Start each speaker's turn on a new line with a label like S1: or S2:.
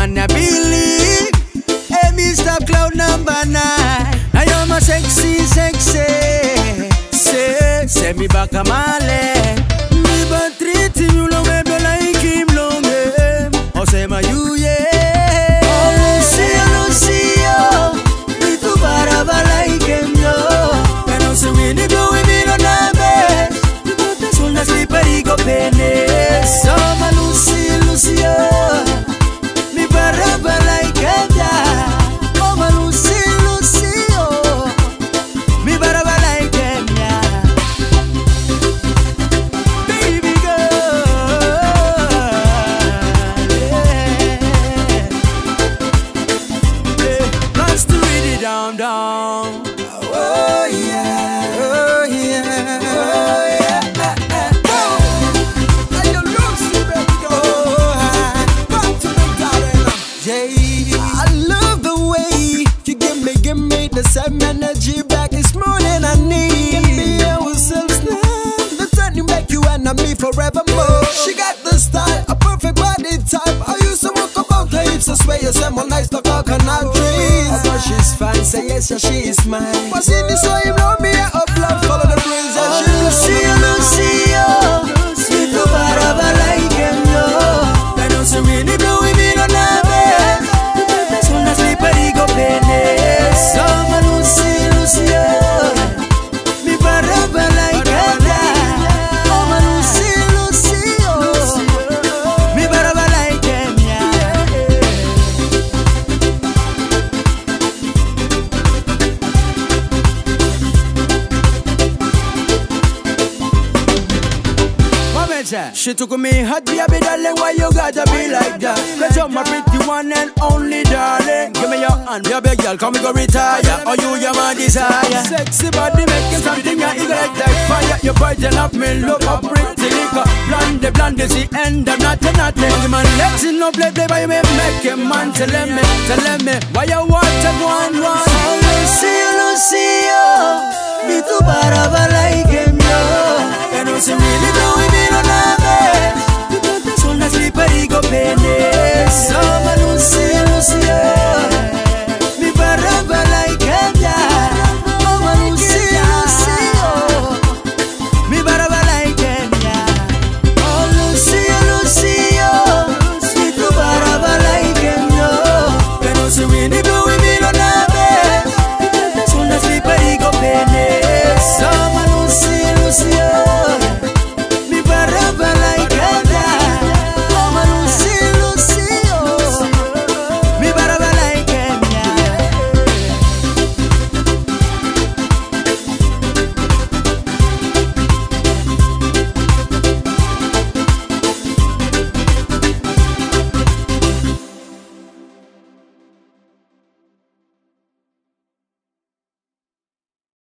S1: man, I believe. Hey, Mr. Cloud number 9. Now you're my sexy. Say me back a male. Me but treat you long way like him long game. Oh, say my you, yeah. Oh, Lucio. Me too baraba like him, no. When I say we need go, we need on the bed. You got this one, that's slippery, go penny. So, my Lucio. Me baraba like him, yeah. Oh, my Lucio. Me baraba like him, yeah. Baby girl, yeah. Let's do it down. Oh yeah. I love the way you give me the same energy back this morning I need. Give me ourselves now, the time you make you and me forevermore. She got the style, a perfect body type. I used to walk about her hips, I swear you say more nice to coconut trees. I thought she's fine, say yes, yeah, she is mine. But see this way, you know me, I up love, follow the breeze and she Lucio. Me too baraba like him, no. I don't see me, they blow me on the bed. This one that's slippery, go penny. So my Lucio. Me baraba like him, yeah. Oh my Lucio. Me baraba like him, yeah. She took me hot, baby darling, why you gotta be like that? Cause you're my pretty one and only darling. Give me your hand, baby girl, come we go retire. Oh, you're my desire. Sexy body making something I ignite like fire. You brighten up me, look up pretty liquor. Blonde, see end of nothing. Give my legs in no play, but you may make a man. Tell me, why you want to go on? Oh, Lucio, me too baraba like him, yo. You know, see me